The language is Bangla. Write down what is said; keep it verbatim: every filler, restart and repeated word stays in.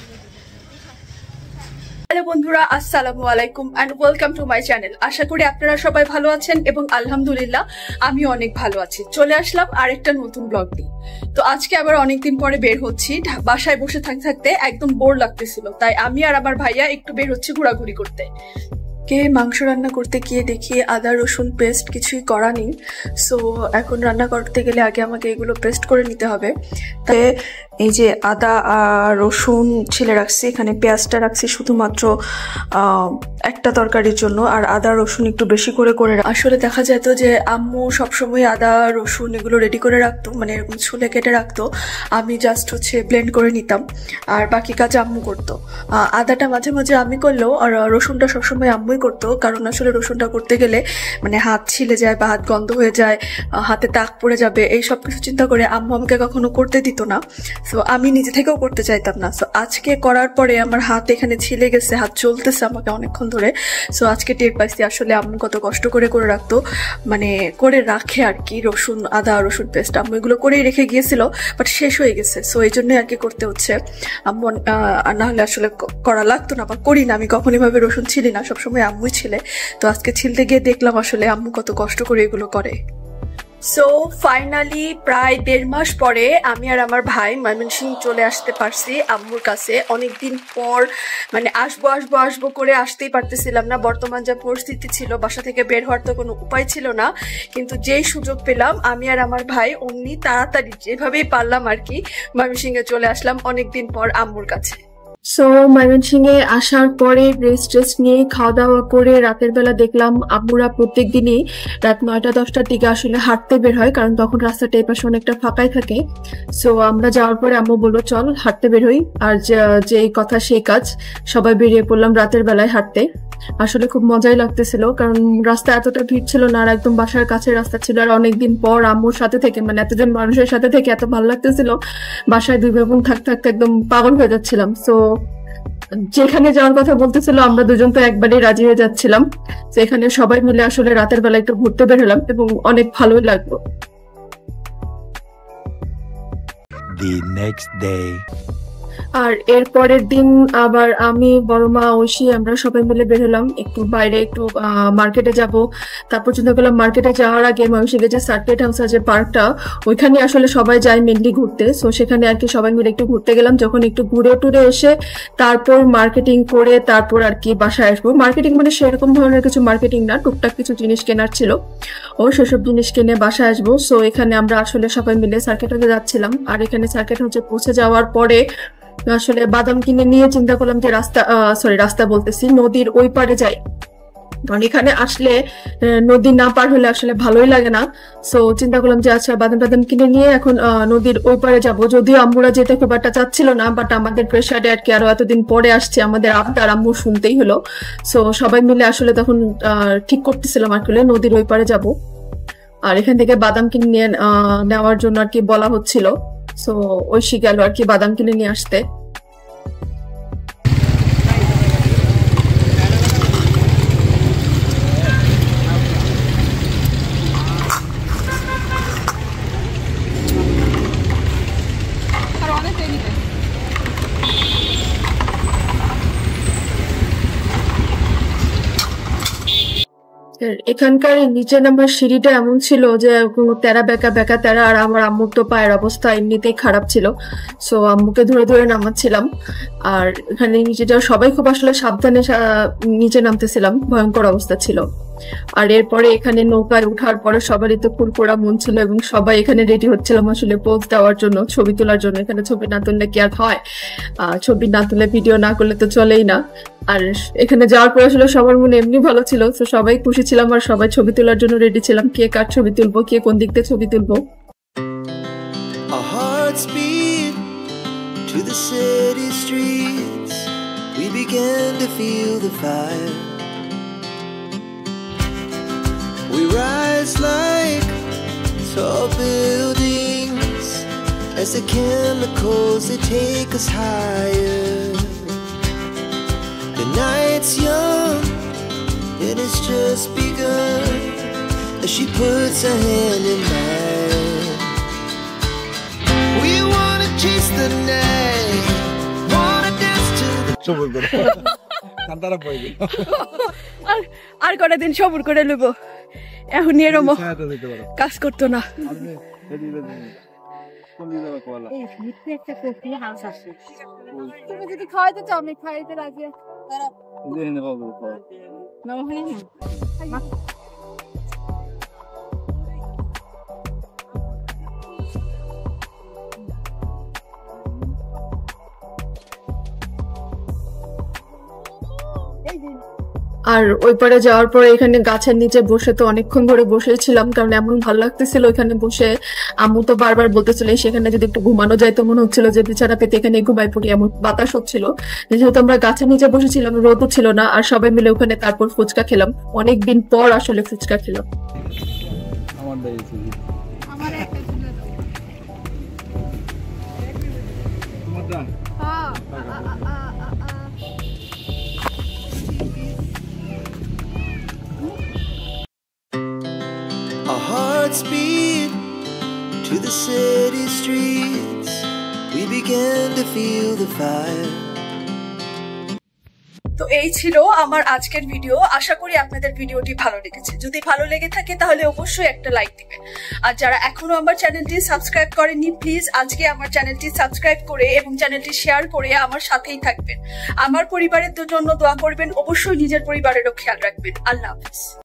হ্যালো বন্ধুরা, আসসালামু আলাইকুম and welcome to my channel. আশা করি আপনারা সবাই ভালো আছেন এবং আলহামদুলিল্লাহ আমি অনেক ভালো আছি। চলে আসলাম আরেকটা নতুন ব্লগ নিয়ে। তো আজকে আবার অনেকদিন পরে বের হচ্ছি। বাসায় বসে থাকতে থাকতে একদম বোর লাগতেছিল, তাই আমি আর আমার ভাইয়া একটু বের হচ্ছি ঘোরাঘুরি করতে। কে মাংস রান্না করতে গিয়ে দেখি আদা রসুন পেস্ট কিছুই করা নেই। সো এখন রান্না করতে গেলে আগে আমাকে এগুলো পেস্ট করে নিতে হবে। তাই এই যে আদা আর রসুন ছিলে রাখছি, এখানে পেঁয়াজটা রাখছি শুধুমাত্র একটা তরকারির জন্য, আর আদা রসুন একটু বেশি করে করে আসলে দেখা যেত যে আম্মু সবসময় আদা রসুন এগুলো রেডি করে রাখতো, মানে এরকম ছুলে কেটে রাখতো। আমি জাস্ট হচ্ছে ব্লেন্ড করে নিতাম আর বাকি কাজ আম্মু করতো। আদাটা মাঝে মাঝে আমি করলেও আর রসুনটা সবসময় আম্মুই করতো, কারণ আসলে রসুনটা করতে গেলে মানে হাত ছিলে যায় বা হাত গন্ধ হয়ে যায়, হাতে দাগ পড়ে যাবে, এই সব কিছু চিন্তা করে আম্মু আমাকে কখনো করতে দিত না। সো আমি নিজে থেকেও করতে চাইতাম না। সো আজকে করার পরে আমার হাত এখানে ছিলে গেছে, হাত চলতেছে আমাকে অনেকক্ষণ ধরে। সো আজকে টের পাইছি আসলে আম্মু কত কষ্ট করে করে রাখতো, মানে করে রাখে আর কি। রসুন আদা রসুন পেস্ট আম্মু এগুলো করেই রেখে গিয়েছিল, বাট শেষ হয়ে গেছে। সো এই জন্যই আর কি করতে হচ্ছে। আম্মু না হলে আসলে করা লাগতো না বা করি না, আমি কখন এভাবে রসুন ছিলি না, সবসময় আম্মুই ছিলে। তো আজকে ছিলতে গিয়ে দেখলাম আসলে আম্মু কত কষ্ট করে এগুলো করে। সো ফাইনালি প্রায় দেড় মাস পরে আমি আর আমার ভাই ময়মনসিংহ চলে আসতে পারছি আম্মুর কাছে। অনেকদিন পর মানে আসবো আসবো আসবো করে আসতেই পারতেছিলাম না। বর্তমান যা পরিস্থিতি ছিল, বাসা থেকে বের হওয়ার তো কোনো উপায় ছিল না, কিন্তু যেই সুযোগ পেলাম আমি আর আমার ভাই অমনি তাড়াতাড়ি যেভাবেই পারলাম আর কি ময়মনসিংহে চলে আসলাম অনেকদিন পর আম্মুর কাছে। সো ময়মনসিংহে আসার পরে রেস্ট টেস্ট নিয়ে খাওয়া দাওয়া করে রাতের বেলা দেখলাম আম্মুরা প্রত্যেক দিনই রাত নয়টা দশটার দিকে আসলে হাঁটতে বের হয়, কারণ তখন রাস্তাটা এই পাশে অনেকটা ফাঁকাই থাকে। সো আমরা যাওয়ার পরে আম্মু বললো চল হাঁটতে বের হই, আর যে কথা সেই কাজ, সবাই বেরিয়ে পড়লাম রাতের বেলায় হাঁটতে। আসলে খুব মজাই লাগতেছিল, কারণ রাস্তা এতটা ভিড় ছিল না, আর একদম বাসার কাছে রাস্তা ছিল। আর অনেকদিন পর আম্মুর সাথে থেকে মানে এতজন মানুষের সাথে থেকে এত ভালো লাগতেছিল, বাসায় দুই বোন থাকতে থাকতে একদম পাগল হয়ে যাচ্ছিলাম। সো যেখানে যাওয়ার কথা বলতেছিল আমরা দুজন তো একবারেই রাজি হয়ে যাচ্ছিলাম। সেখানে সবাই মিলে আসলে রাতের বেলা একটু ঘুরতে বের হলাম এবং অনেক ভালোই লাগলো। The next day. আর এর পরের দিন আবার আমি বড় মা ঐশী আমরা সবাই মিলে বের হলাম একটু বাইরে, একটু মার্কেটে যাব। তারপর চিন্তা করলাম মার্কেটে যাওয়ার আগে ময়মনসিংহে যে সার্কিট হাউস আছে পার্কটা, ওইখানে আসলে সবাই যায় মেনলি ঘুরতে। সো সেখানে আর কি সবাই মিলে একটু ঘুরতে গেলাম। যখন একটু ঘুরে টুরে এসে তারপর মার্কেটিং করে তারপর আর কি বাসায় আসবো। মার্কেটিং মানে সেরকম ধরনের কিছু মার্কেটিং না, টুকটাক কিছু জিনিস কেনার ছিল, ও সেসব জিনিস কিনে বাসায় আসবো। সো এখানে আমরা আসলে সবাই মিলে সার্কিট হাউসে যাচ্ছিলাম। আর এখানে সার্কিট হাউসে পৌঁছে যাওয়ার পরে আসলে বাদাম কিনে নিয়ে চিন্তা করলাম যে রাস্তা সরি রাস্তা বলতেছি নদীর ওই পারে যাই, কারণ এখানে আসলে নদী না পার হলে আসলে ভালোই লাগে না। সো চিন্তা করলাম যে আচ্ছা বাদাম টাদাম কিনে নিয়ে এখন নদীর ওই পারে যাবো। যদিও আম্মুরা যেতে খুব একটা চাচ্ছিল না, বাট আমাদের প্রেশারে আর কি আরো এতদিন পরে আসছে, আমাদের আবদার আম্মু শুনতেই হলো। সো সবাই মিলে আসলে তখন ঠিক করতেছিলাম আর কি নদীর ওই পারে যাবো। আর এখান থেকে বাদাম কিনে নিয়ে নেওয়ার জন্য আর কি বলা হচ্ছিল। সো ঐশী গেল আর কি বাদাম কিনে নিয়ে আসতে। এখানকার নিচে নামার সিঁড়িটা এমন ছিল যে তেরা বেঁকা বেঁকা তেরা, আর আমার আম্মুর তো পায়ের অবস্থা এমনিতেই খারাপ ছিল। সো আম্মুকে ধরে ধরে নামাচ্ছিলাম। আর এখানে নিচেটা সবাই খুব আসলে সাবধানে নিচে নামতেছিলাম, ভয়ঙ্কর অবস্থা ছিল। আর এরপরে এখানে নৌকায় উঠার পরে সবারই তো ফুরফোড়া মন ছিল এবং সবাই এখানে রেডি হচ্ছিলাম আসলে পোজ দেওয়ার জন্য, ছবি তোলার জন্য। এখানে ছবি না তুললে কি আর হয়, ছবি না তুলে ভিডিও না করলে তো চলেই না। আর এখানে যাওয়ার পরে আসলে সবার মনে এমনি ভালো ছিল, তো সবাই খুশি ছিলাম আর সবাই ছবি তোলার জন্য রেডি ছিলাম। কে কার ছবি তুলবো, কে কোন দিক থেকে ছবি তুলবো। We rise like tall buildings as the chemicals they take us higher. The night's young and it's just begun as she puts her hand in mine. We wanna chase the night, wanna dance সবুর করে কান্তারা বই আর আর কটা দিন সবুর করে নেব এখন এরম কাজ করতো না তুমি যদি খাওয়াইতে চাও আমি খাইতে রাজি আর ওই পারে যাওয়ার পরে এখানে গাছের নিচে বসে তো অনেকক্ষণ ধরে বসেছিলাম, কারণ এমন ভালো লাগতেছিল ওইখানে বসে। আম্মু তো বারবার বলতেছিল সেখানে যদি একটু ঘুমানো যায়, তো মনে হচ্ছিল যে বিছানা পেতে এখানে ঘুমাই পড়ি, এমন বাতাস হচ্ছিল। যেহেতু আমরা গাছের নিচে বসেছিলাম, রোদও ছিল না, আর সবাই মিলে ওখানে তারপর ফুচকা খেলাম। অনেকদিন পর আসলে ফুচকা খেলাম। Our hearts beat to the city streets. We began to feel the fire. তো এই ছিল আমার আজকের ভিডিও। আশা করি আপনাদের ভিডিওটি ভালো লেগেছে। যদি ভালো লেগে থাকে তাহলে অবশ্যই একটা লাইক দিবেন। আর যারা এখনো আমার চ্যানেলটি সাবস্ক্রাইব করেননি, প্লিজ আজকে আমার চ্যানেলটি সাবস্ক্রাইব করে এবং চ্যানেলটি শেয়ার করে আমার সাথেই থাকবেন। আমার পরিবারের জন্য দোয়া করবেন, অবশ্যই নিজের পরিবারেরও খেয়াল রাখবেন। আল্লাহ হাফেজ।